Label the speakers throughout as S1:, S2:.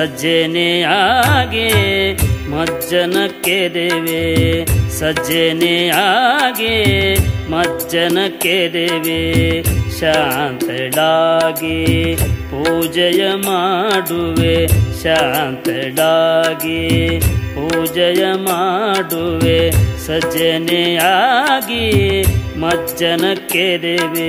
S1: ಸಜ್ಜನೆಯಾಗಿ ಮಜ್ಜನಕ್ಕೆ ದೇವೆ ಸಜ್ಜನೆಯಾಗಿ ಮಜ್ಜನಕ್ಕೆ ದೇವೆ ಶಾಂತಳಾಗಿ ಪೂಜೆಯ ಮಾಡುವೆ ಶಾಂತಳಾಗಿ ಪೂಜೆಯ ಮಾಡುವೆ ಸಜ್ಜನೆಯಾಗಿ ಮಜ್ಜನಕ್ಕೆ ದೇವೆ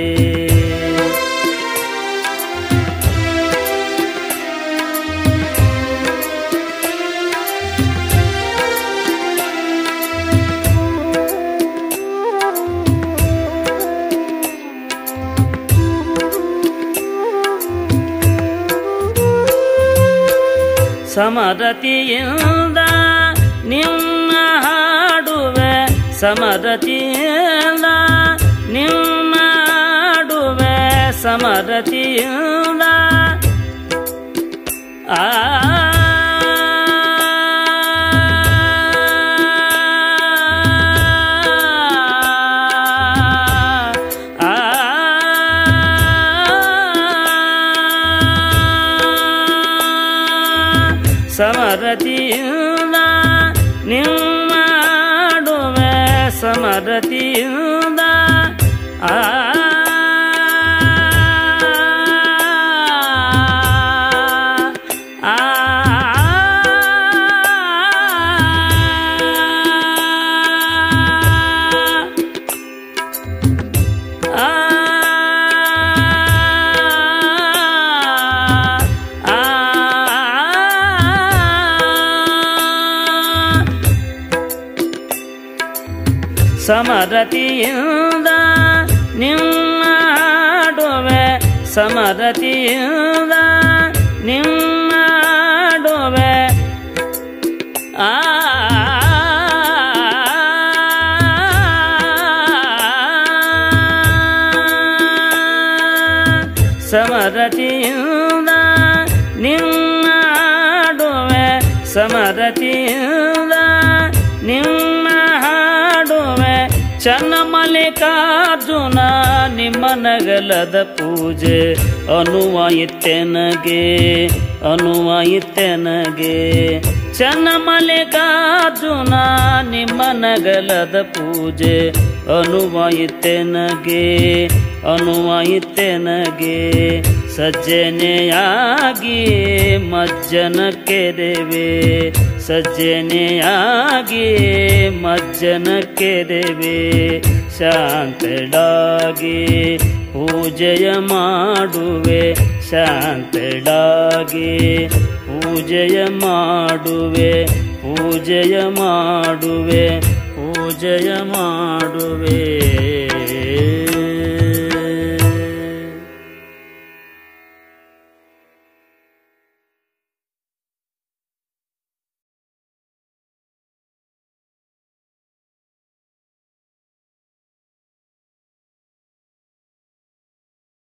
S1: ಸಮರತಿಯಿಂದ ನಿಮ್ಮ ಹಾಡುವೆ ಸಮರತಿಯಿಂದ ನಿಮ್ಮ ಹಾಡುವೆ ಸಮರತಿಯಿಂದ ಸಮರತಿಯಿಂದ ನಿಮ್ಮ ಹಾಡುವೆ ಸಮರತಿಯಿಂದ ಸಮರತಿಯಿಂದ ನಿಮ್ಮ ಹಾಡುವೆ ಸಮರತಿಯಿಂದ ನಿಮ್ಮ ಹಾಡುವೆ ಸಮರತಿಯಿಂದ ನಿಮ್ಮ ಹಾಡುವೆ ಸಮರತಿಯಿಂದ ನಿಮ್ಮ ಹಾಡುವೆ ಚನ್ನಮಲ್ಲಿಕಾರ್ಜುನ ನಿಮ್ಮ ನಗಲದ ಪೂಜೆ ಅನುವಾಯಿತೆನಗೆ ಅನುವಾಯಿತೆನಗೆ ಚನ್ನಮಲ್ಲಿಕಾರ್ಜುನ ನಿಮ್ಮ ನಗಲದ ಪೂಜೆ ಅನುವಾಯಿತೆನಗೆ ಅನುವಾಯಿತೆನಗೆ ಸಜ್ಜನೆಯಾಗಿ ಮಜ್ಜನಕ್ಕೆ ದೇವೆ ಸಜ್ಜನೆಯಾಗಿ ಮಜ್ಜನಕ್ಕೆ ದೇವೆ ಶಾಂತಳಾಗಿ ಪೂಜೆಯ ಮಾಡುವೆ ಶಾಂತಳಾಗಿ ಪೂಜೆಯ ಮಾಡುವೆ ಪೂಜೆಯ ಮಾಡುವೆ ಪೂಜೆಯ ಮಾಡುವೆ